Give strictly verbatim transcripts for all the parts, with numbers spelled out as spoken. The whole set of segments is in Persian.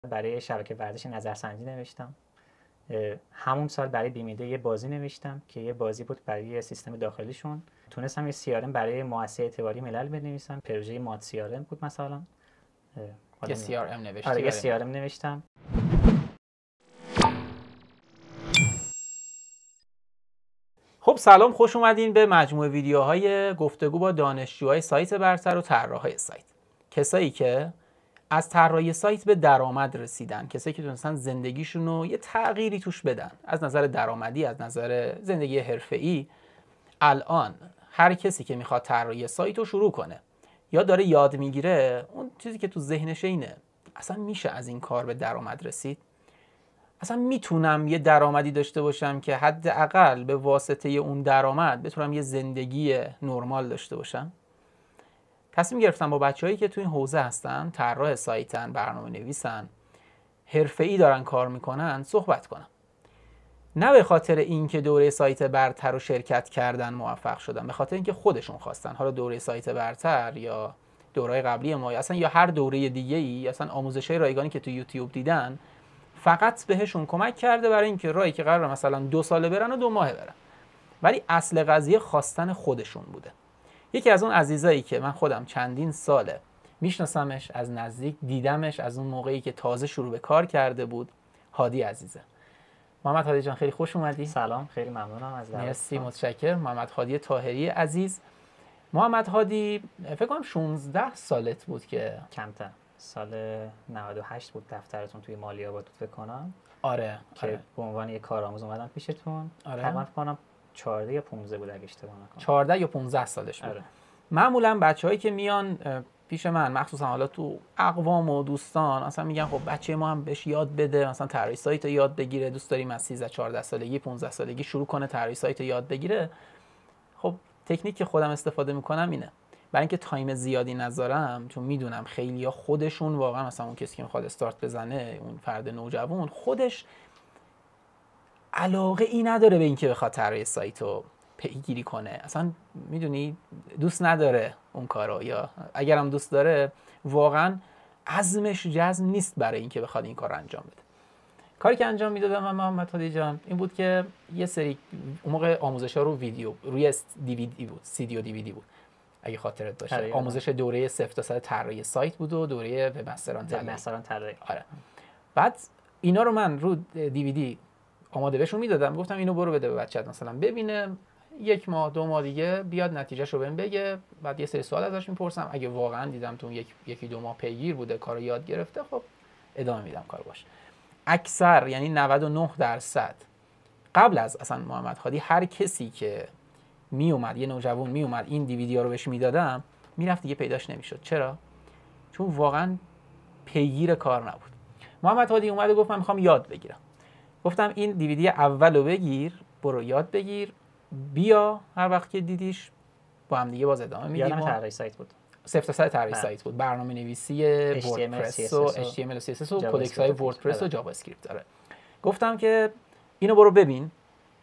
برای شبکه ورزش نظرسنجی نوشتم. همون سال برای بیمیده یه بازی نوشتم که یه بازی بود برای سیستم داخلیشون. تونستم یه سی آر ام برای مؤسسه اعتباری ملل بنویسم. پروژه ماد سی آر ام بود مثلا. یه سی آر ام نوشتی؟ آره یه سی آر ام نوشتم. خب سلام، خوش اومدین به مجموعه ویدیوهای گفتگو با دانشجوهای سایت برتر و طراحای سایت. کسایی که از طراحی سایت به درآمد رسیدن، کسایی که تونستن زندگیشون رو یه تغییری توش بدن، از نظر درآمدی، از نظر زندگی حرفه‌ای. الان هر کسی که میخواد طراحی سایت رو شروع کنه یا داره یاد میگیره، اون چیزی که تو ذهنشه اینه: اصلا میشه از این کار به درآمد رسید؟ اصلا میتونم یه درآمدی داشته باشم که حداقل به واسطه اون درآمد بتونم یه زندگی نرمال داشته باشم؟ تصمیم گرفتم با بچه‌هایی که تو این حوزه هستن، طراح سایتن، برنامه‌نویسن، حرفه‌ای دارن کار میکنن، صحبت کنم. نه به خاطر اینکه دوره سایت برتر رو شرکت کردن موفق شدن، به خاطر اینکه خودشون خواستن. حالا دوره سایت برتر یا دوره‌های قبلی ما، اصلا یا هر دوره دیگه‌ای، اصلا آموزش‌های رایگانی که تو یوتیوب دیدن، فقط بهشون کمک کرده برای اینکه راهی که قراره مثلا دو ساله برن و دو ماهه برن. ولی اصل قضیه خواستن خودشون بوده. یکی از اون عزیزایی که من خودم چندین ساله میشناسمش، از نزدیک دیدمش، از اون موقعی که تازه شروع به کار کرده بود، هادی عزیزه. محمد هادی جان، خیلی خوش اومدی. سلام، خیلی ممنونم از دعوتتون. مرسی، متشکرم. محمد هادی طاهری عزیز. محمد هادی فکر کنم شانزده سالت بود که کمتر، سال نود و هشت بود دفترتون توی مالی‌آباد بود فکر کنم. آره که آره. به عنوان یک کارآموز اومدم پیشتون. آره. تقریبا فکر کنم چهارده یا پانزده بود اگه اشتباه نکنم. چهارده یا پانزده سالش بود. آره. معمولا بچه‌هایی که میان پیش من، مخصوصا حالا تو اقوام و دوستان، اصلا میگن خب بچه ما هم بهش یاد بده، مثلا طراحی سایت رو یاد بگیره، دوست داریم از سیزده چهارده سالگی پانزده سالگی شروع کنه طراحی سایت رو یاد بگیره. خب تکنیک که خودم استفاده میکنم اینه: برای اینکه تایم زیادی نذارم، چون میدونم خیلی‌ها خودشون واقعا، مثلا اون کسی که میخواد استارت بزنه، اون فرد نوجوان، خودش علاقه ای نداره به اینکه بخواد طراحی سایت رو پیگیری کنه. اصلا میدونی دوست نداره اون کارو، یا اگرم دوست داره واقعا عزمش جزم نیست برای اینکه بخواد این کار انجام بده. کاری که انجام میدادم من محمد هادی جان این بود که یه سری اون موقع آموزش‌ها رو ویدیو روی دیویدی بود، سی دی و دیویدی بود اگه خاطرت باشه. آموزش دوره صفر تا صد طراحی سایت بود و دوره وب مستران طراحی. آره. بعد اینا رو من رو دیویدی آماده بهشون میدادم، گفتم اینو برو بده به بچه‌ت مثلا ببینه، یک ماه دو ماه دیگه بیاد نتیجهشو بهم بگه. بعد یه سری سوال ازش میپرسم، اگه واقعا دیدم تو یک یکی دو ماه پیگیر بوده، کارو یاد گرفته، خب ادامه میدم کارو باشه. اکثر یعنی نود و نه درصد قبل از اصلا محمد هادی، هر کسی که میومد، یه نوجوان میومد این دیویدیو رو بهش میدادم، میرفت دیگه پیداش نمیشد. چرا؟ چون واقعا پیگیر کار نبود. محمد هادی اومد و گفت من میخوام یاد بگیرم. گفتم این دیویدی اولو بگیر، برو یاد بگیر، بیا هر وقت که دیدیش با هم دیگه باز ادامه میدیم. یادم طراحی سایت بود. صفر تا صد طراحی سایت بود، برنامه‌نویسی وردپرس و اچ تی ام ال و سی اس اس و کدکس‌های وردپرس و جاوا اسکریپت. داره. گفتم که اینو برو ببین،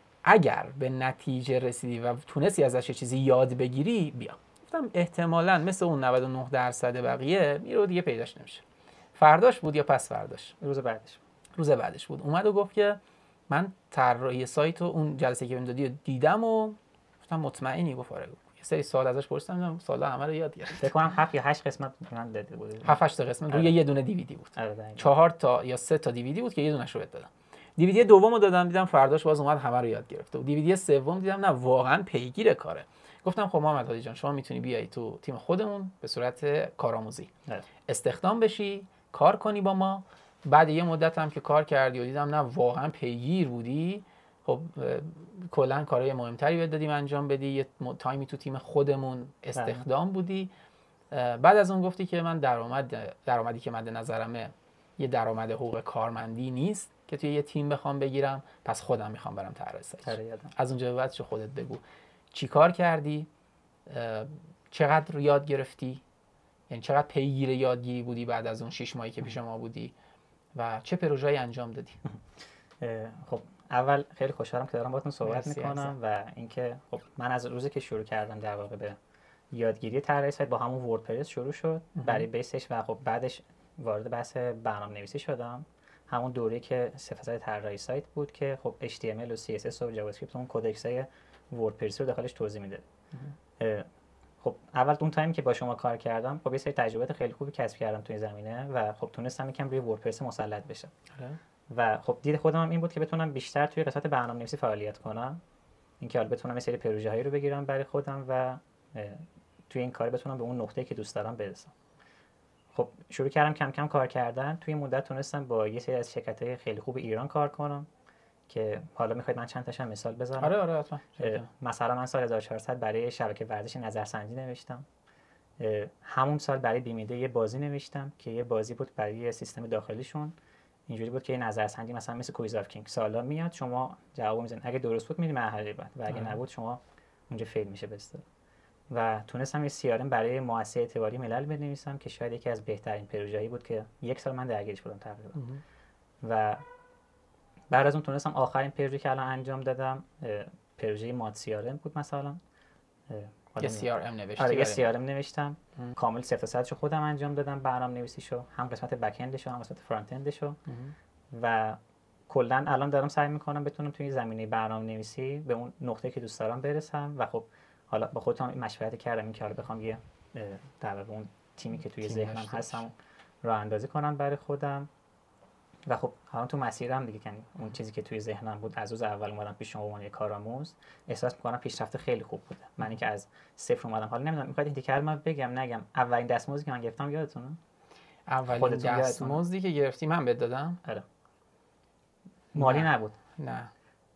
اگر به نتیجه رسیدی و تونستی ازش چیزی یاد بگیری بیا. گفتم احتمالاً مثل اون نود و نه درصد بقیه میرو دیگه پیداش نمیشه. فرداش بود یا پس فرداش؟ روز بعدش. روز بعدش بود. اومد و گفت که من طراحی سایت و اون جلسه که دادی دیدم و گفتم مطمئنی؟ گفت آره. یه سری سوال ازش پرسیدم، سوالا همه رو یاد گرفت. فکر کنم هفت یا هشت قسمت من داده بود. هفت هشت قسمت روی یه دونه دیویدی بود. چهار تا یا سه تا دیویدی بود که یه دونه‌شو بهت دادم. دیویدی دومو دادم، دیدم فرداش باز اومد همه رو یاد گرفته. و دیویدی سوم دیدم نه واقعا پیگیر کاره. گفتم خب محمد هادی جان، شما میتونی بیای تو تیم خودمون به صورت کارآموزی استخدام بشی، کار کنی با ما. بعد یه مدت هم که کار کردی و دیدم نه واقعا پیگیر بودی، خب کلا کارهای مهمتری بهت دادیم انجام بدی، یه تایمی تو تیم خودمون استخدام بودی. بعد از اون گفتی که من درآمد درآمدی که مد نظرمه یه درآمد حقوق کارمندی نیست که توی یه تیم بخوام بگیرم، پس خودم میخوام برم طراحی سایت. از اونجا به بعد چه خودت بگو چی کار کردی، چقدر یاد گرفتی، یعنی چقدر پیگیر یادگیری بودی بعد از اون شش ماهی که پیش ما بودی و چه پروژه‌ای انجام دادی؟ خب اول خیلی خوشحالم که دارم باهاتون صحبت میکنم و اینکه خب من از روزی که شروع کردم در واقع به یادگیری طراحی سایت با همون وردپرس شروع شد برای بیسش و خب بعدش وارد بحث برنامه‌نویسی شدم. همون دوره که صفحه طراحی سایت بود که خب اچ تی ام ال و سی اس اس و جاوا اسکریپت اون کدکس‌های وردپرس رو داخلش توضیح میده. خب اول اون تایمی که با شما کار کردم خب یه سری تجربیات خیلی خوبی کسب کردم توی زمینه و خب تونستم یکم روی وردپرس مسلط بشم. و خب دید خودم هم این بود که بتونم بیشتر توی قسمت برنامه‌نویسی فعالیت کنم، اینکه حالا بتونم یه سری پروژه‌هایی رو بگیرم برای خودم و توی این کار بتونم به اون نقطه‌ای که دوست دارم برسم. خب شروع کردم کم کم کار کردن. توی مدت تونستم با یه سری از شرکت‌های خیلی خوب ایران کار کنم که حالا میخواید من چند تاشم مثال بزنم. آره آره حتما. مثلا من سال هزار و چهارصد برای شبکه ورزش نظرسنجی نوشتم. همون سال برای بیمیده یه بازی نوشتم که یه بازی بود برای سیستم داخلیشون. اینجوری بود که یه نظرسنجی مثلا مثل کویز آف کینگ سالا میاد، شما جواب میزنید، اگه درست بود میری مرحله بعد و اگه نبود شما اونجا فیل میشه بسته. و تونستم یه سی آر ام برای مؤسسه اعتباری ملل بنویسم که شاید یکی از بهترین پروژه‌ای بود که یک سال من درگیرش بودم تقریبا. و بعد از اون تونستم آخرین پروژه که الان انجام دادم پروژه ماد سی آر ام بود. مثلا یه سی آر ام نوشتی؟ آره یه سی آر ام نوشتم ام. کامل صفر تا صدشو خودم انجام دادم، برنامه‌نویسیشو، هم قسمت بک اندشو هم قسمت فرانت اندشو. و کلا الان دارم سعی میکنم بتونم توی زمینه برنامه‌نویسی به اون نقطه‌ای که دوست دارم برسم. و خب حالا با خودم مشورت کردم این که حالا بخوام یه در واقع اون تیمی که توی ذهنم هستم راه اندازی کنم برای خودم. و خب الان تو مسیرم دیگه، یعنی اون چیزی که توی ذهنم بود از روز اول اومدم پیش شما به عنوان کارآموز، احساس می‌کنم پیشرفت خیلی خوب بوده. من که از صفر اومدم، حالا نمیدونم می‌خواید این کلمه بگم نگم، اولین دستمزدی که من گرفتم یادتونه؟ اولین دستمزدی که گرفتی من بهت دادم؟ آره. مالی نه. نبود. نه.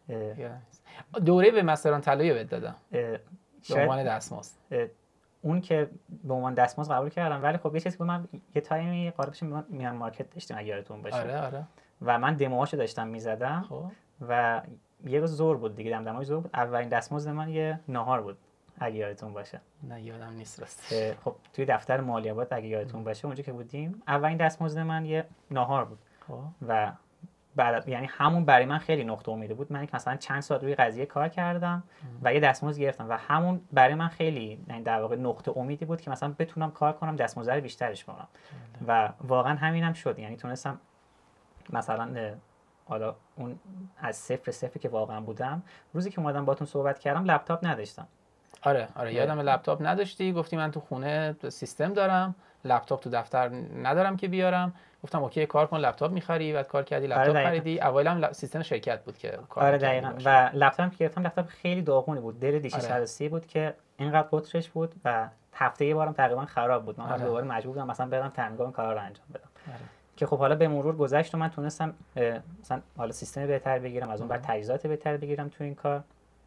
دوره به مستران طلایی بهت دادم. به عنوان دستمزد. اون که به عنوان دستمزد قبول کردم، ولی خب یه چیزی که من یه تایمی قرارش میان مارکت داشتم اگه یادتون باشه. آره آره. و من دموهاشو داشتم میزدم. خب. و یه روز زور بود دیگه، دمدمای زور بود. اولین دستمزد من یه ناهار بود اگه یادتون باشه. نه یادم نیست راست. خب توی دفتر مالیات اگه یادتون باشه اونجا که بودیم، اولین دستمزد من یه ناهار بود. خب. و بعد یعنی همون برای من خیلی نقطه امیده بود. من که مثلا چند سال روی قضیه کار کردم و یه دستمزد گرفتم و همون برای من خیلی یعنی در واقع نقطه امیدی بود که مثلا بتونم کار کنم دستمزد بیشترش کنم. و واقعا همینم شد. یعنی تونستم مثلا حالا اون از صفر صفری که واقعا بودم، روزی که اومدم باهاتون صحبت کردم لپتاپ نداشتم. آره آره یادم لپتاپ نداشتی، گفتی من تو خونه سیستم دارم، لپتاپ تو دفتر ندارم که بیارم. گفتم اوکی کار کن، لپتاپ می‌خری، بعد کار کردی لپتاپ آره خریدی. اوایل هم سیستم شرکت بود که کار آره دقیقاً. و لپتاپی که گرفتم لپتاپ خیلی داغونی بود، دل دی ششصد و سی آره. بود که اینقدر قطرش بود و هفته یه بارم تقریبا خراب بود. من آره. دوباره مجبور بودم مثلا برم تعمیرگاه کارا رو انجام بدم. آره. که خب حالا به مرور گذشت و من تونستم مثلا حالا سیستم بهتر بگیرم، از اون بعد تجهیزات بهتر بگیرم تو این کار.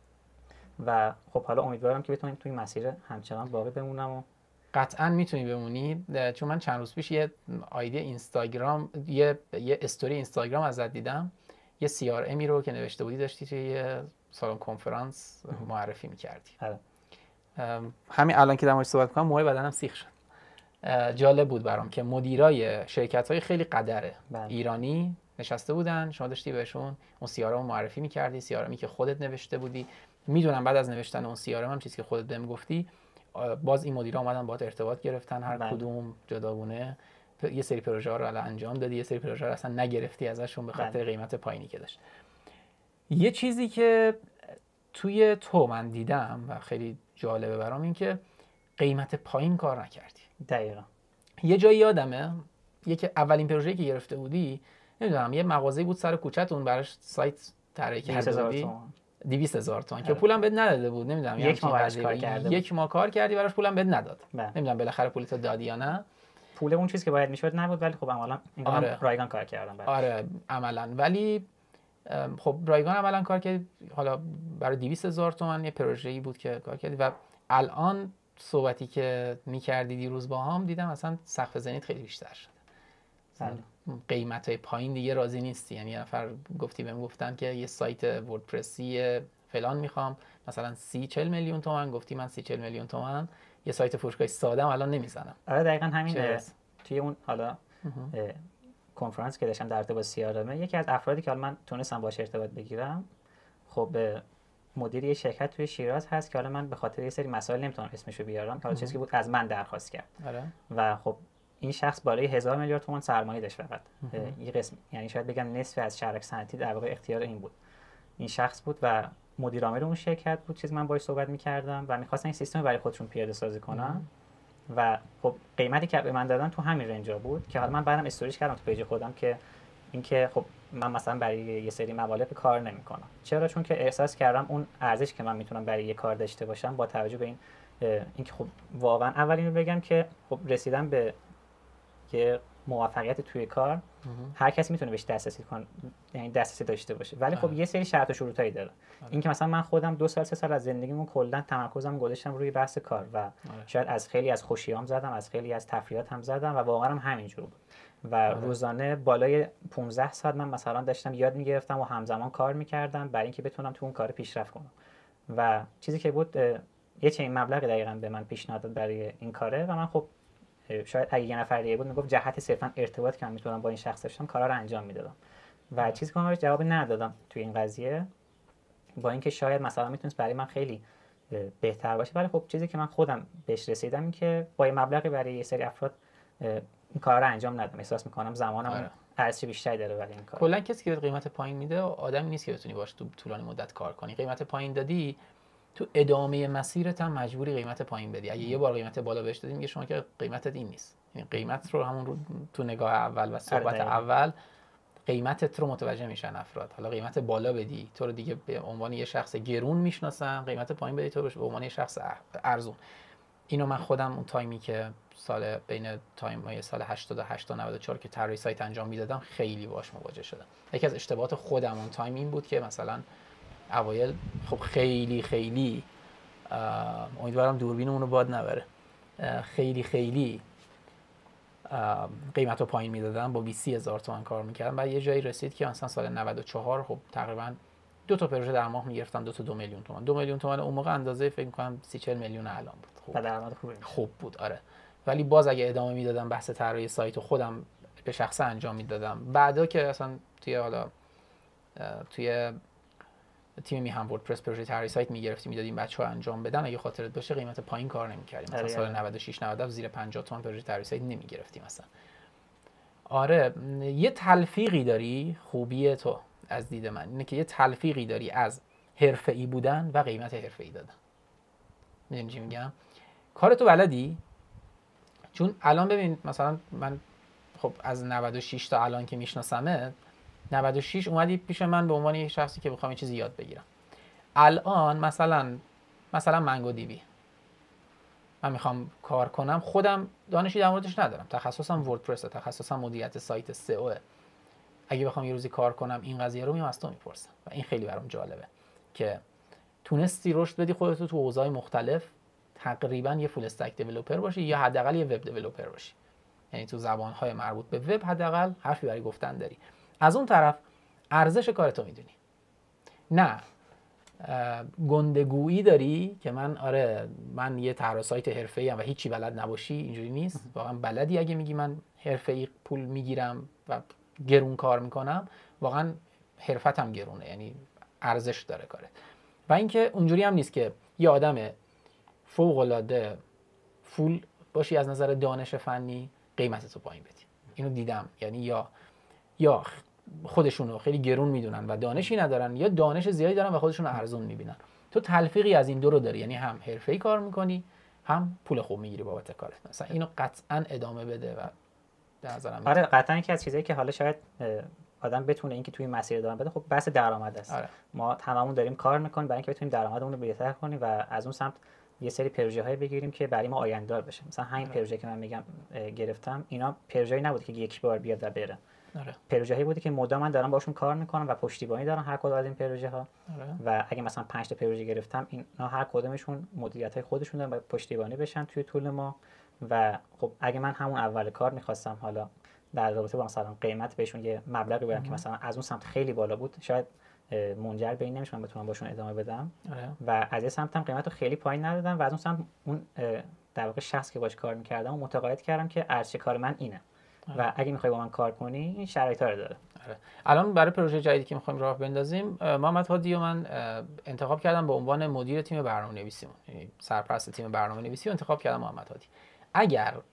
و خب حالا امیدوارم که بتونیم توی مسیر همچنان باقی بمونم. و قطعا میتونی بمونی، چون من چند روز پیش یه آیدی اینستاگرام یه یه استوری اینستاگرام ازت دیدم، یه سی آر امی رو که نوشته بودی داشتی توی یه سالن کنفرانس معرفی می‌کردی. آره. همین الان که در موردش صحبت می‌کنم موهای بدنم سیخ شد. جالب بود برام که مدیرای شرکت‌های خیلی قدره بله. ایرانی نشسته بودن، شما داشتی بهشون اون سی آر ام معرفی می‌کردی، سی آر امی که خودت نوشته بودی. میدونم بعد از نوشتن اون سی آر ام هم چیزی که خودت بهم گفتی، باز این مدیرا اومدن باهات ارتباط گرفتن، هر بله. کدوم جداگونه یه سری پروژه ها رو الان انجام دادی، یه سری پروژه رو اصلا نگرفتی ازشون به خاطر بله. قیمت پایینی که داشت. یه چیزی که توی تو من دیدم و خیلی جالبه برام این که قیمت پایین کار نکردی. دقیقاً. یه جایی یادمه یکی اولین پروژه‌ای که گرفته بودی، نمیدونم یه مغازه‌ای بود سر کوچه‌تون، براش سایت طراحی کرده بودی دویست هزار تومان که پولم بهت نداده بود. نمیدونم یک ماه براش کار کردی، یک ماه کار کردی براش، پولم بهت نداد. نمیدونم بالاخره پولت دادی یا نه. پول اون چیزی که باید میشد نبود، ولی خب عملاً اینم آره. رایگان کار کردم براش. آره عملاً. ولی خب رایگان عملاً کار کردی، حالا برای دویست هزار تومان یه پروژه‌ای بود که کار کردی. و الان صحبتی که می‌کردی دیروز با هم دیدم اصلا سقف زنیت خیلی بیشتر شده. قیمت‌های پایین دیگه راضی نیستی. یعنی یه نفر گفتی بهم گفتن که یه سایت وردپرسی فلان میخوام مثلا سی چهل میلیون تومان، گفتی من سی چهل میلیون تومان یه سایت فروشگاه ساده الان نمیزنم. آره دقیقاً همین. توی اون حالا کنفرانس که داشتم در ارتباط با سی آر ام، یکی از افرادی که حالا من تونستم باهاش ارتباط بگیرم، خب مدیر یه شرکت توی شیراز هست که حالا من به خاطر یه سری مسائل نمیتونم اسمشو بیارم، حالا چیزی که بود از من درخواست کرد. آره. و خب این شخص بالای هزار میلیارد تومان سرمایه داشت فقط. این قسم یعنی شاید بگم نصف از شرک صنعتی در واقع اختیار این بود. این شخص بود و مدیر عامل اون شرکت بود. چیزی من باهاش صحبت می‌کردم و می‌خواستن این سیستم برای خودشون پیاده سازی کنن و خب قیمتی که به من دادن تو همین رنجا بود که حالا من بعدم استوریج کردم تو پیج خودم که اینکه خب من مثلا برای یه سری مبالغ کار نمی‌کنم. چرا؟ چون که احساس کردم اون ارزش که من میتونم برای یه کار داشته باشم با توجه به این اینکه خب واقعا اول اینو بگم که خب رسیدن به یه موفقیت توی کار هر کسی میتونه بهش دسترسی کنه، یعنی دسترسی داشته باشه، ولی خب یه سری شرط و شروطایی داره. اینکه مثلا من خودم دو سال سه سال از زندگیمون کلا تمرکزم گذاشتم روی بحث کار و شاید از خیلی از خوشیام زدم، از خیلی از تفریحاتم زدم و واقعا هم همینجور بود و روزانه بالای پانزده ساعت من مثلا داشتم یاد میگرفتم و همزمان کار میکردم برای اینکه بتونم تو اون کار پیشرفت کنم و چیزی که بود یه چنین مبلغی دقیقاً به من پیشنهاد داد برای این کاره و من خب شاید اگه یه نفر دیگه بود میگفت جهت صرفا ارتباط که من میتونم با این شخص داشتم کارا رو انجام میدادم و چیزی که من بهش جواب ندادم توی این قضیه با اینکه شاید مثلا میتونست برای من خیلی بهتر باشه، ولی خب چیزی که من خودم بهش رسیدم این که با یه مبلغی برای یه سری افراد این کارا رو انجام ندادم. احساس میکنم زمانم آره. ارزش بیشتری داره برای این کار. کلا کسی که قیمت پایین میده آدمی نیست که بتونی باش تو طولانی مدت کار کنی. قیمت پایین دادی تو ادامه مسیرت هم مجبوری قیمت پایین بدی. اگه یه بار قیمت بالا بهش دادی میگه شما که قیمتت این نیست. یعنی قیمت رو همون رو تو نگاه اول و صحبت اول قیمتت رو متوجه میشن افراد. حالا قیمت بالا بدی تو رو دیگه به عنوان یه شخص گرون میشناسن، قیمت پایین بدی تو رو به عنوان یه شخص ارزون. اینو من خودم اون تایمی که سال بین تایم‌های سال هشتاد و هشت تا نود و چهار که طراحی سایت انجام میدادم خیلی باهاش مواجه شدم. یکی از اشتباهات خودم اون تایم این بود که مثلا اوایل خب خیلی خیلی امیدوارم دوربینمون رو باد نبره، خیلی خیلی قیمت رو پایین میدادم، با بیست هزار تومان کار میکردم. بعد یه جایی رسید که مثلا سال نود و چهار خب تقریبا دو تا پروژه در ماه میگرفتم، دو تا دو میلیون تومان. دو میلیون تومان اون موقع اندازه فکر می‌کنم سی چهل میلیون الان بود. خوب درآمد خوبی خوب بود آره. ولی باز اگه ادامه میدادم بحث طراحی سایت رو خودم به شخصه انجام میدادم، بعدا که اصلا توی حالا توی تیم میهم وردپرس پروژه طراحی سایت میگرفتیم میدادیم بچه‌ها انجام بدن، اگه خاطرت باشه قیمت پایین کار نمی‌کردیم. مثلا سال نود و شش نود و هفت زیر پنجاه تومان پروژه طراحی سایت نمیگرفتیم اصلا. آره یه تلفیقی داری، خوبی تو از دید من اینه که یه تلفیقی داری از حرفه‌ای بودن و قیمت حرفه‌ای دادن. میدونی چی میگم؟ کارتو بلدی؟ چون الان ببین مثلا من خب از نود و شش تا الان که میشناسمت، نود و شش اومدی پیش من به عنوان یک شخصی که بخوام یه چیزی یاد بگیرم. الان مثلا مثلا منگو دی بی من میخوام کار کنم، خودم دانشی در موردش ندارم، تخصصم وردپرس، تخصصم مدیریت سایت سئو. اگه بخوام یه روزی کار کنم این قضیه رو میام از تو میپرسم و این خیلی برام جالبه که تونستی رشد بدی خودت تو حوزه‌های مختلف، تقریبا یه فول استک دیولپر باشی یا حداقل یه وب دیولپر باشی، یعنی تو زبان‌های مربوط به وب حداقل حرفی برای گفتن داری. از اون طرف ارزش کارتو میدونی، نه گندگویی داری که من آره من یه طراح سایت حرفه‌ای ام و هیچی بلد نباشی. اینجوری نیست، واقعا بلدی. اگه میگی من حرفه‌ای پول میگیرم و گرون کار میکنم، واقعا حرفتم گرونه، یعنی ارزش داره کارت. و اینکه اونجوری هم نیست که یه آدم فوق العاده فول باشی از نظر دانش فنی قیمتتو پایین بدی. اینو دیدم، یعنی یا یا خودشونو خیلی گرون میدونن و دانشی ندارن، یا دانش زیادی دارن و خودشونو ارزون میبینن. تو تلفیقی از این دو رو داری، یعنی هم حرفه‌ای کار میکنی هم پول خوب میگیری بابت کارت. مثلا اینو قطعا ادامه بده و به نظرم آره قطعا یکی از چیزایی که حالا شاید آدم بتونه اینکه توی مسیر ادامه بده، خب بحث درآمد است. آره. ما هممون داریم کار میکنیم برای اینکه بتونیم درآمدمون رو بهتر کنیم و از اون سمت یه سری پروژه‌های بگیریم که برای ما آینده‌دار بشه. مثلا همین آره. پروژه که من میگم گرفتم، اینا پروژه‌ای نبود که یک بار بیاد و بره. آره. پروژه‌ای بودی که مدام من دارم باشون کار میکنم و پشتیبانی دارم هر کدوم از این پروژه‌ها. آره. و اگه مثلا پنج تا پروژه گرفتم، اینا هر کدومشون مدیریت‌های خودشون دارن و پشتیبانی بشن توی طول ما. و خب اگه من همون اول کار می‌خواستم حالا در رابطه با مثلا قیمت بهشون یه مبلغی بدم که مثلا از اون سمت خیلی بالا بود، شاید منجر به این نمیشه من بتونم باشون ادامه بدم. آره. و از یه سمت هم قیمت رو خیلی پایین ندادم و از اون سمت اون در واقع شخص که باش کار می‌کردم و متقاعد کردم که ارزش کار من اینه. آره. و اگه می‌خوای با من کار کنی این شرایطا رو داره. آره. الان برای پروژه جدیدی که می‌خوایم راه بندازیم، محمد هادی رو من انتخاب کردم به عنوان مدیر تیم برنامه‌نویسیمون، یعنی سرپرست تیم برنامه‌نویسی رو انتخاب کردم محمد هادی. اگر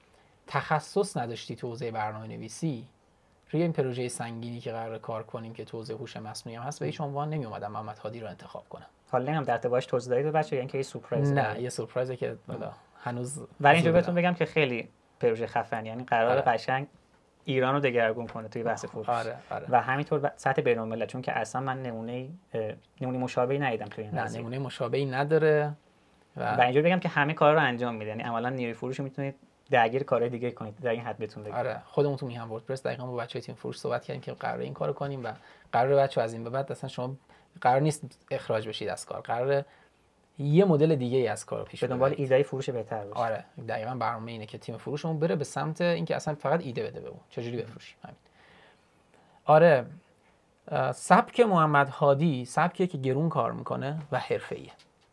تخصص نداشتی تو حوزه برنامه‌نویسی، روی این پروژه سنگینی که قرار کار کنیم که تو حوزه هوش مصنوعی هم هست به هیچ عنوان نمی اومدم محمد هادی رو انتخاب کنم. حالا هم در ارتباطش توضیح دادید به بچه‌ها، یعنی که یه سورپرایز؟ نه یه سورپرایزه که والا هنوز. ولی اینجا بهتون بگم که خیلی پروژه خفن، یعنی قرار آره. قشنگ ایران رو دگرگون کنه توی بحث فروش. آره، آره. و همینطور سطح بین‌الملل، چون که اصلا من نمونه نمونه مشابهی ندیدم توی این نه نمونه مشابهی نداره. و, و اینجوری بگم که همه کارا رو انجام میده، یعنی عملاً نیروی فروش رو میتونید درگیر کارهای دیگه کنید. در این حد بهتون بگم. آره خودمون تو میهم وردپرس دقیقاً با بچهای تیم فروش صحبت کردیم که قراره این کارو کنیم و قراره بچه‌ها از این به بعد اصلا شما قرار نیست اخراج بشید از کار، قراره یه مدل دیگه ای از کار پیش به دنبال ایده فروش بهتر باشه. آره دقیقاً برنامه اینه که تیم فروشمون بره به سمت اینکه اصلا فقط ایده بده بهمون چجوری بفروشیم. همین. آره سبک محمد هادی سبکیه که گرون کار میکنه و حرفه‌ایه.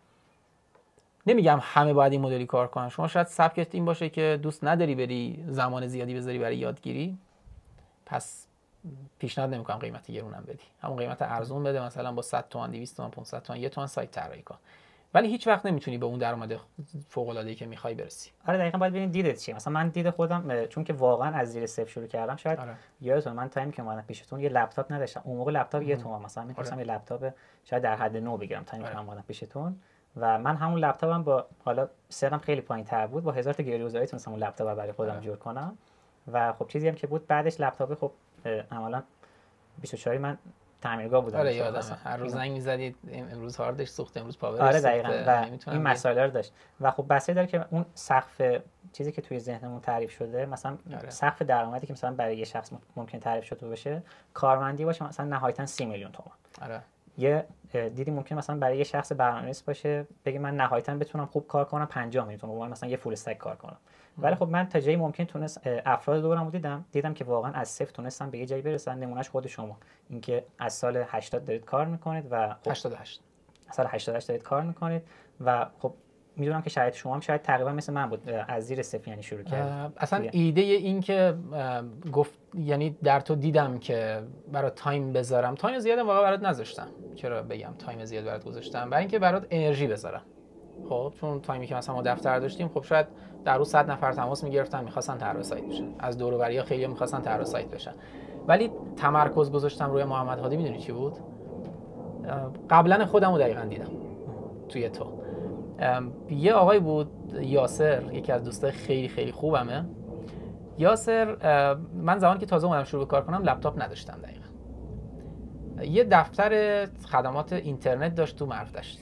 نمیگم همه باید این مدلی کار کنن، شما شاید سبکت این باشه که دوست نداری بری زمان زیادی بذاری برای یادگیری، پس پیشنهاد نمیکنم قیمت گرونم بدی، همون قیمت ارزون بده، مثلا با صد تومن دویست تومن پانصد تومن یک تومن سایت طراحی کن، ولی هیچ وقت نمیتونی به اون درآمد فوق العاده ای که میخوای برسی. آره دقیقاً باید ببینید دیدت چیه. مثلا من دید خودم چون که واقعا از زیر صفر شروع کردم، شاید آره. یادتون من تایمی که اومدم پیشتون یه لپتاپ نداشتم، اون موقع لپتاپ یه تومن مثلا می‌خواستم آره. یه لپتاپ شاید در حد نو بگیرم تایمی که اومدم پیشتون و من همون لپتاپم با حالا سرم خیلی پایین‌تر بود، با هزار تا گریوزایی تونستم اون لپتاپ رو برای خودم آره. جور کنم و خب چیزی هم که بود بعدش لپتاپ خب عملاً بیست و چهار من تعمیرگاه بودم. آره یادم هر روز زنگ می‌زدید امروز هاردش سوخت امروز پاورش آره دقیقاً و این مسائل رو داشت و خب بحثی داره که اون سقف چیزی که توی ذهنمون تعریف شده، مثلا آره. سقف درآمدی که مثلا برای یه شخص ممکن تعریف شده باشه کارمندی باشه مثلا نهایتاً سی میلیون تومان. آره. یه دیدی ممکن مثلا برای یه شخص برنامه‌نویس باشه بگه من نهایتاً بتونم خوب کار کنم پنجاه میلیون تومان، مثلا یه فول استک کار کنم. ولی خب من تا جایی ممکن تونست افراد دورم دیدم دیدم که واقعا از صفر تونستن به یه جایی برسن. نمونهش خود شما، اینکه از سال هشتاد دارید کار میکنید و خب هشتاد و هشت سال هشتاد و هشت دارید کار میکنید و خب میدونم که شاید شما هم شاید تقریبا مثل من بود از زیر صفر یعنی شروع کردید. اصلا ایده این که گفت یعنی در تو دیدم که برات تایم بذارم، تایم زیادم واقعا برات نذاشتم. چرا بگم تایم زیاد برات گذاشتم؟ برای اینکه برات انرژی بذارم. خب چون تایمی که مثلا ما دفتر داشتیم خب شاید در روز صد نفر تماس میگرفتن میخواستن طراح سایت بشن، از دور و بریا خیلی میخواستن طراح سایت بشن، ولی تمرکز گذاشتم روی محمد هادی. میدونی چی بود؟ قبلا خودمو دقیقاً دیدم توی تو. یه آقای بود یاسر، یکی از دوستای خیلی خیلی خوبمه. یاسر من زمانی که تازه اومدم شروع به کار کنم لپتاپ نداشتم، دقیقاً یه دفتر خدمات اینترنت داشت تو مرفدشت.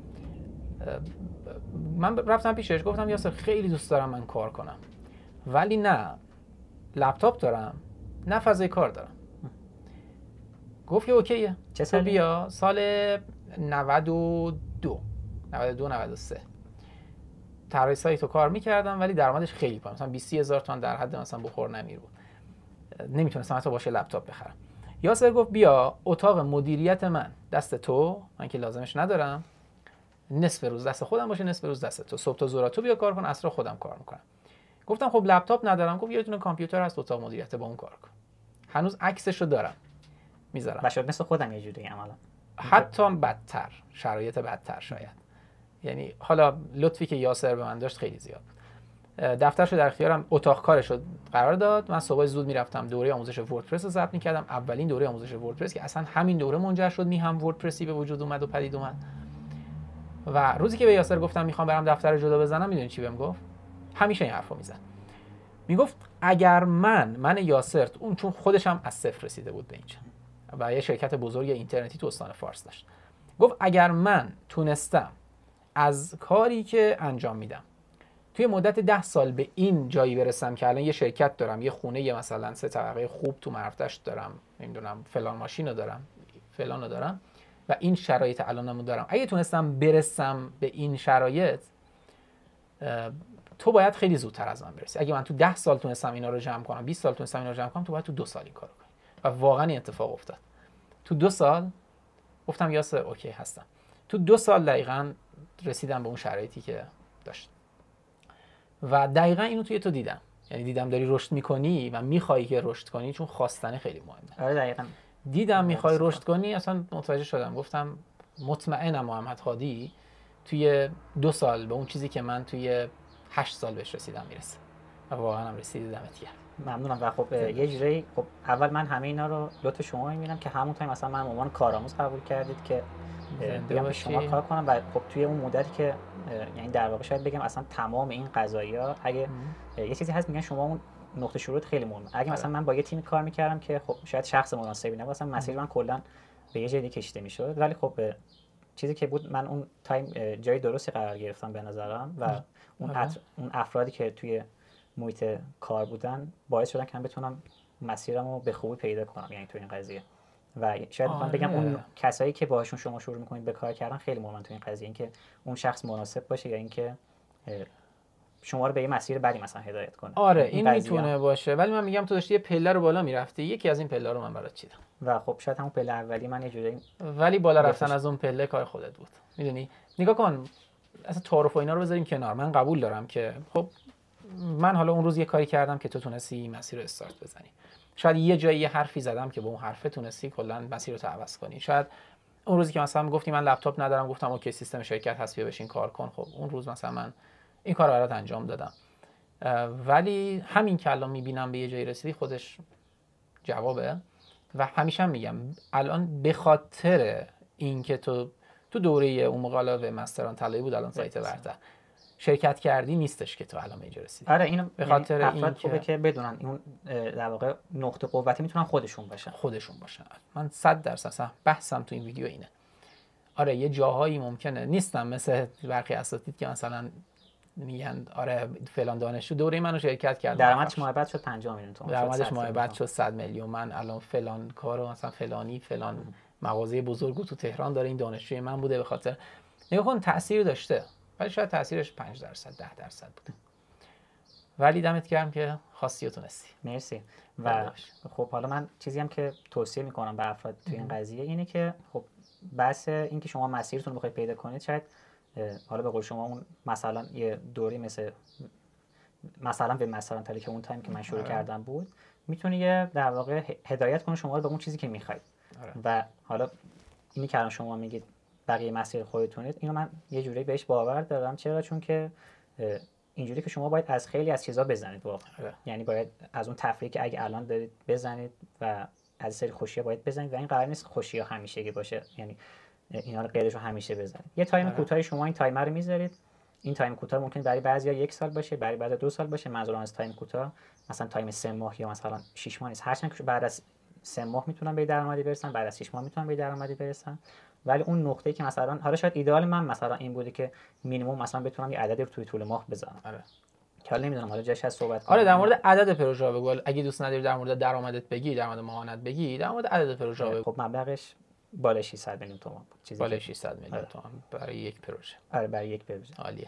من رفتم پیشش گفتم یاسر خیلی دوست دارم من کار کنم ولی نه لپتاپ دارم نه فضای کار دارم. گفت که اوکیه چه سالی؟ بیا سال نود و دو نود و سه طراحی سایت رو کار میکردم ولی درآمدش خیلی پایین، مثلا بیست هزار تومان در حد مثلا بخور نمیر بود، نمیتونستم حتی باشه لپتاپ بخرم. یاسر گفت بیا اتاق مدیریت من دست تو، من که لازمش ندارم، نصف روز دست خودم باشه نصف روز دست تو، صبح تا ظهر تو بیا کار کن عصر خودم کار میکنم. گفتم خب لپتاپ ندارم. گفت یه دونه کامپیوتر هست اتاق مدیریت با اون کار کن. هنوز عکسشو دارم میذارم. و شاید مثل خودم یه جوری عملا حتی بدتر، شرایط بدتر شاید. یعنی حالا لطفی که یاسر به من داشت خیلی زیاد. دفترشو در اختیارم، اتاق کارشو قرار داد. من صبح زود میرفتم دوره آموزش وردپرس رو ضبط میکردم، اولین دوره آموزش وردپرس که اصلا همین دوره منجر شد میهم وردپرسی به وجود اومد و پدید اومد. و روزی که به یاسر گفتم میخوام برم دفتر جدا بزنم، میدونی چی بهم گفت؟ همیشه این حرفو میزد. میگفت اگر من من یاسر، اون چون خودش هم از صفر رسیده بود به اینجا و یه شرکت بزرگ اینترنتی تو استان فارس داشت، گفت اگر من تونستم از کاری که انجام میدم توی مدت ده سال به این جایی برسم که الان یه شرکت دارم، یه خونه یه مثلا سه طبقه خوب تو مرفدشت دارم، نمیدونم فلان ماشینو دارم، فلانو دارم و این شرایط الانمو دارم، اگه تونستم برسم به این شرایط، تو باید خیلی زودتر از من برسی. اگه من تو ده سال تونستم اینا رو جمع کنم، بیست سال تونستم اینا رو جمع کنم، تو باید تو دو سال این کارو کنی. و واقعا این اتفاق افتاد. تو دو سال گفتم یاسر اوکی هستم. تو دو سال دقیقاً رسیدم به اون شرایطی که داشت. و دقیقاً اینو توی تو دیدم. یعنی دیدم داری رشد میکنی و میخوای که رشد کنی، چون خواستن خیلی مهمه. آره دقیقاً. دیدم میخوای رشد کنی، اصلا متوجه شدم. گفتم مطمئنم محمد هادی توی دو سال به اون چیزی که من توی هشت سال بهش رسیدم میرسه. واقعا هم رسیدی، دمت گرم. ممنونم. و خب یه جوری خب اول من همه اینا رو لطف شما میبینم که همون تایم مثلا من به عنوان کارآموز قبول کردید که بیام شما کار کنم و خب توی اون مدتی که یعنی در واقع شاید بگم اصلا تمام این قضایا اگه ام. یه چیزی هست میگن شما اون نقطه شروع خیلی مهمه. اگه مثلا من با یه تیم کار میکردم که خب شاید شخص مناسبی نبود، مثلا مسیر من کلا به یه جایی کشیده میشد، ولی خب چیزی که بود من اون تایم جای درستی قرار گرفتم به نظرم و اون ات... اون افرادی که توی محیط کار بودن باعث شدن که من بتونم مسیرمو به خوبی پیدا کنم یعنی تو این قضیه. و شاید میخوام بگم اون کسایی که باهاشون شما شروع میکنید به کار کردن خیلی مهمن تو این قضیه، اینکه اون شخص مناسب باشه یا اینکه شما رو به یه مسیر بعدی مثلا هدایت کنه. آره این, این میتونه باشه، ولی من میگم تو داشتی یه پله رو بالا میرفتی، یکی از این پله رو من برات چیدم و خب شاید همون پله اولی من یه جوری، ولی بالا رفتن از اون پله کار خودت بود. میدونی نگاه کن اصلا تعارف و اینا رو بذاریم کنار، من قبول دارم که خب من حالا اون روز یه کاری کردم که تو تونستی این مسیر رو استارت بزنی، شاید یه جایی یه حرفی زدم که با اون حرف تونستی کلا مسیر رو عوض کنی، شاید اون روزی که مثلا گفتی من لپتاپ ندارم گفتم اوکی سیستم شرکت هست بیا بشین کار کن، خب اون روز مثلا من این کار رو برات انجام دادم. ولی همین که الان میبینم به یه جایی رسیدی خودش جوابه. و همیشه میگم الان به خاطر اینکه تو تو دوره اون مقاله مستران طلایی بود الان سایت برتر شرکت کردی نیستش که تو الان اینجا رسیدی. آره اینو به خاطر این خوبه که بدونن اون در واقع نقطه قوتی میتونن خودشون باشن خودشون باشن. من صد درصد اصلا بحثم تو این ویدیو اینه. آره یه جاهایی ممکنه نیستم مثل برخی اساتید که مثلا میگن آره فلان دانشجو دوره منو شرکت کرد درآمدش ماه شد پنجاه میلیون تومان، درآمدش ماه شد صد میلیون، من الان فلان کارو مثلا فلانی فلان مغازه بزرگو تو تهران داره این دانشجوی من بوده، به خاطر نگاه کن تاثیر داشته، ولی شاید تاثیرش پنج درصد ده درصد بوده. ولی دمت گرم که خواستی و تونستی. مرسی. و خب حالا من چیزی هم که توصیه میکنم به افراد تو این قضیه اینه که خب بحث این که شما مسیرتون رو بخواید پیدا کنید، شاید حالا به قول شما اون مثلا یه دوری مثل مثلا به مثلا تالی که اون تایم که من شروع آره. کردم بود میتونه یه در واقع هدایت کنه شما رو به اون چیزی که میخواید آره. و حالا اینی که الان شما میگید بقیه مسیر خودتونید، اینو من یه جوری بهش باور دارم. چرا؟ چون که اینجوری که شما باید از خیلی از چیزا بزنید واقعا آره. یعنی باید از اون تفریحی که اگه الان دارید بزنید و از سری خوشی‌ها باید بزنید و این قرار نیست خوشی‌ها همیشگی باشه، یعنی اینا رو غیرش رو همیشه بزنید. یه تایم آره. کوتاهی شما این تایمر رو میذارید، این تایم کوتاه ممکن برای بعضیا یک سال باشه، برای بعضیا دو سال باشه. منظورم از تایم کوتاه مثلا تایم سه ماه یا مثلا شش ماه نیست، هرچند که بعد از سه ماه میتونن به درآمدی برسن، بعد از شش ماه میتونن به درآمدی برسن، ولی اون نقطه‌ای که مثلا حالا شاید ایدئال من مثلا این بوده که مینیمم مثلا بتونم یه عددی رو توی طول ماه بزنم. آره. که حالا نمیدونم حالا جاش از صحبت آره در مورد عدد پروژه بگو، اگه دوست نداری در مورد درآمدت بگی، در مورد ماهانت بگی، در مورد عدد پروژه بگو. خب مبلغش بالای ششصد میلیون تومان بود، چیزی بالای ششصد میلیون آره. تومان برای یک پروژه. آره برای یک پروژه. عالیه.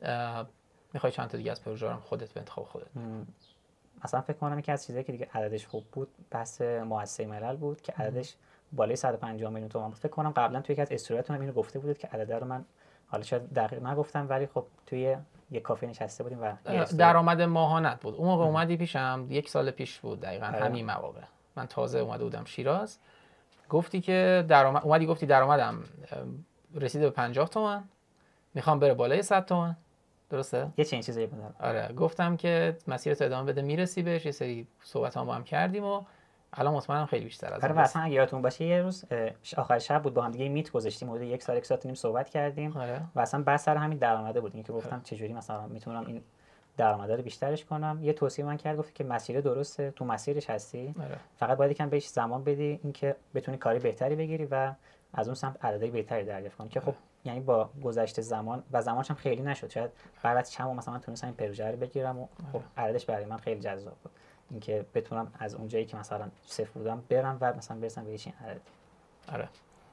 میخوای چند تا دیگه از پروژه رو خودت به انتخاب خودت؟ مثلا فکر کنم یکی از چیزایی که دیگه عددش خوب بود بحث مؤسسه ملل بود که عددش بالای صد و پنجاه میلیون تومان بود. فکر کنم قبلا توی یکی از استوریاتون هم اینو گفته بودید که عدد رو من حالا شاید دقیق نگفتم، ولی خب توی یک کافه نشسته بودیم و درآمد ماهانت بود. اون موقع اومدی پیشم، یک سال پیش بود دقیقاً همین مواقع. من تازه اومده بودم شیراز. گفتی که درآمد اومدی گفتی درآمدم رسیده به پنجاه تومن، میخوام بره بالای صد تومن. درسته؟ یه چنین چیزی بود. آره گفتم که مسیرت ادامه بده میرسی بهش، یه سری صحبت هم با هم کردیم و الان مطمئنم خیلی بیشتر از اون. آره اصلا اگه یادتون باشه یه روز آخر شب بود با هم دیگه میت گذاشتیم، حدود یک سال یک ساعت نیم صحبت کردیم آره. و اصلا بحث سر همین درآمده بود، اینکه گفتم چجوری مثلا میتونم این درآمد رو بیشترش کنم. یه توصیه من کرد گفت که مسیر درسته، تو مسیرش هستی آره. فقط باید یکم بهش زمان بدی اینکه بتونی کاری بهتری بگیری و از اون سمت عددهای بهتری دریافت کنی که خب یعنی با گذشت زمان و زمانش هم خیلی نشد، شاید بعد از چند ماه مثلا من تونستم این پروژه رو بگیرم و خب عددش برای من خیلی جذاب بود، اینکه بتونم از اون جایی که مثلا صفر بودم برم و مثلا برسم به این عدد. آره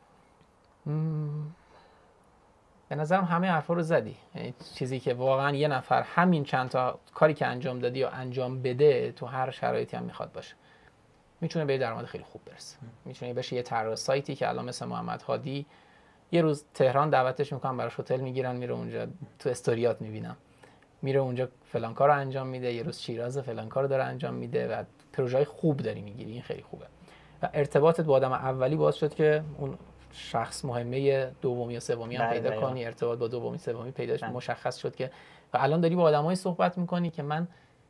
به نظرم همه حرفا رو زدی، یعنی چیزی که واقعا یه نفر همین چند تا کاری که انجام دادی و انجام بده تو هر شرایطی هم میخواد باشه میتونه به درآمد خیلی خوب برسه. میتونه بشه یه طراح سایتی که الان مثل محمد هادی یه روز تهران دعوتش میکنم براش هتل میگیرن میره اونجا، تو استوریات میبینم میره اونجا فلان کارو انجام میده، یه روز شیراز فلان کارو داره انجام میده و پروژه‌های خوب داری میگیری، این خیلی خوبه. و ارتباطت با آدم اولی باعث شد که اون شخص مهمه دومی یا سومی هم پیدا باید. کنی ارتباط با دومی سومی پیداش مشخص شد که و الان داری با آدمایی صحبت میکنی که من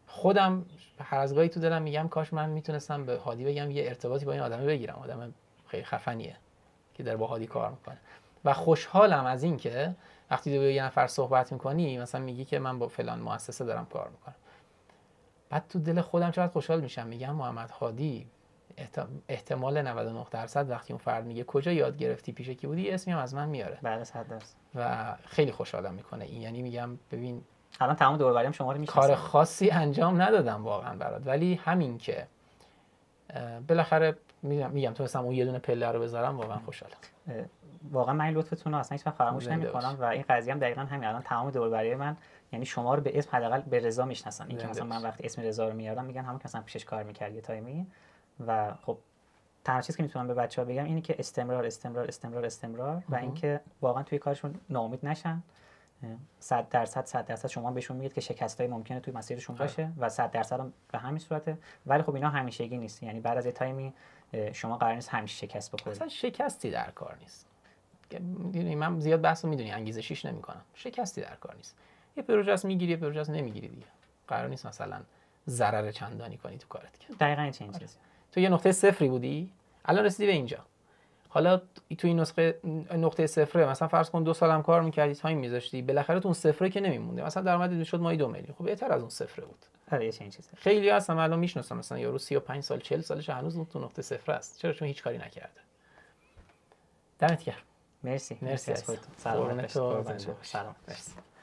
خودم هر از گاهی تو دلم میگم کاش من میتونستم به هادی بگم یه ارتباطی با این آدمه بگیرم، آدم خیلی خفنیه که در با هادی کار میکنه و خوشحالم از این که وقتی تو با یه نفر صحبت میکنی مثلا میگی که من با فلان مؤسسه دارم کار میکنم، بعد تو دل خودم چقدر خوشحال میشم، میگم محمد هادی احتمال نود و نه درصد وقتی اون فرد میگه کجا یاد گرفتی پیش کی بودی اسمی هم از من میاره. بله صد درصد. و خیلی خوشحالم میکنه این، یعنی میگم ببین الان تمام دور و بریم شما رو میشناسم، کار خاصی انجام ندادم واقعا برات، ولی همین که بالاخره میگم میگم تونستم اون یه دونه پله رو بذارم واقعا خوشحالم. واقعا من لطفتون رو اصلا هیچ وقت فراموش نمی‌کنم و این قضیه هم دقیقاً همین. الان تمام دور و برای من یعنی شما رو به اسم حداقل به رضا میشناسن، این که مثلا من وقتی اسم رضا رو میارم میگن همون که مثلا پیشش کار می‌کرد یه تایمی. و خب تنها چیزی که میتونم به بچه‌ها بگم اینه که استمرار استمرار استمرار استمرار و اینکه واقعا توی کارشون ناامید نشن. صد درصد صد درصد شما بهشون میگید که شکستای ممکنه توی مسیرشون باشه و صد درصد هم به همین صورته، ولی خب اینا همیشگی نیست، یعنی بعد از یه تایمی شما قرار نیست همیشه شکست بخورید. اصلا شکستی در کار نیست. میدونی من زیاد بحثو میدونی انگیزشیش نمیکنم. شکستی در کار نیست. یه پروژه است میگیری، یه پروژه است نمیگیری دیگه. قرار نیست مثلا ضرر چندانی کنی تو کارت که. دقیقاً این چیزی. تو یه نقطه صفری بودی، الان رسیدی به اینجا. حالا تو این نسخه نقطه صفره مثلا فرض کن دو سالم کار می‌کردی، تایم می‌ذاشتی، بالاخره تو اون صفره که نمیمونده. مثلا درآمدت میشد ماهی دو میلیون. خب بهتر از اون صفره بود. آره یه چیزی. خیلی هستم الان میشناسم مثلا یارو سی و پنج سال چهل سالشه هنوز تو نقطه صفر است. چرا؟ چون هیچ کاری نکرده. دمت گرم. مرسی. مرسی از خودت. سلام. سلام. مرسی.